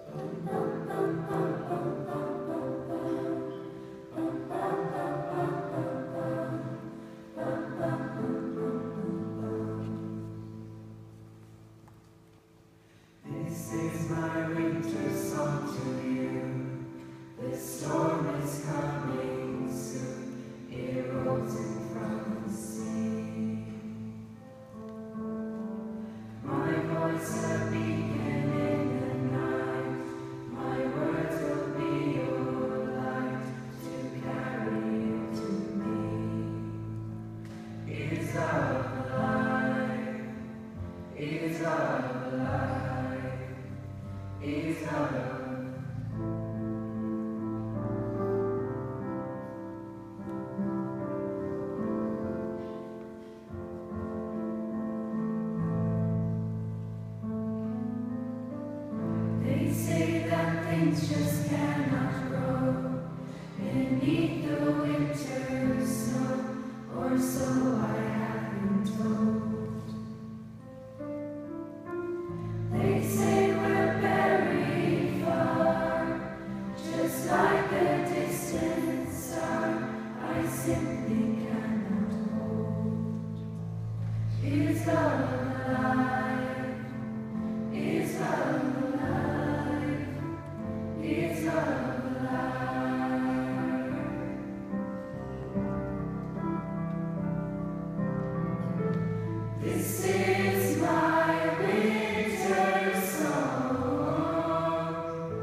This is my winter song to you. The storm is coming soon. It rolls in from the sea. My voice a beacon in the night. My words will be your light to carry you to me. It's of life. It's of life. It's of life. They say that things just cannot grow beneath the winter snow, or so I have been told. They say we're buried far, just like a distant star. I simply cannot hold. It's alive. It's alive. It's alive. This is my winter song.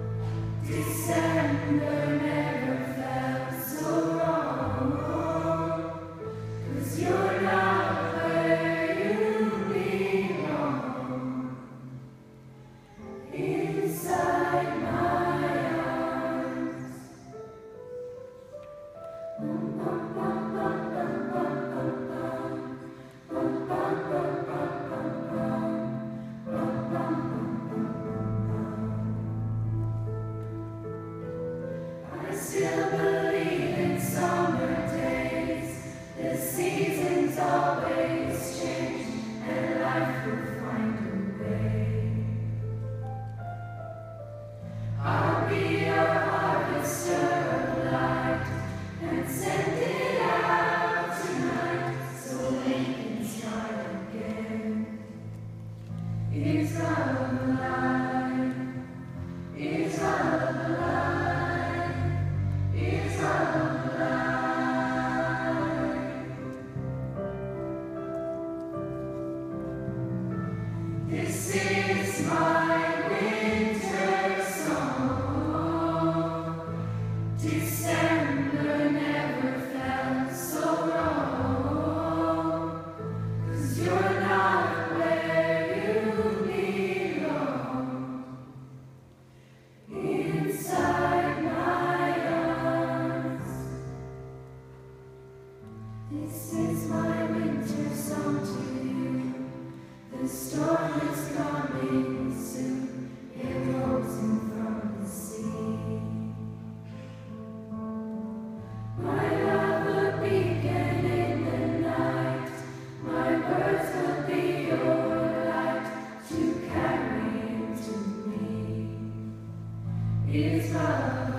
December never felt so wrong, 'cause you're not where you belong. Inside my arms. Bum, bum, bum, bum, bum, bum, bum, bum. Bum, bum, bum, bum, bum, bum. Bum, bum, bum, bum, bum, bum. I still believe in summer days. The seasons always change, and life will find a way. I'll be a harvester of light and send it out tonight so we can start again. It's alive. It's alive. It's alive. This is my winter song. December never felt so wrong, 'cause you're not where you belong. Inside my arms. This is my winter song to you. The storm is coming soon. It rolls in from the sea. My love a beacon in the night. My words will be your light to carry you to me. It's love.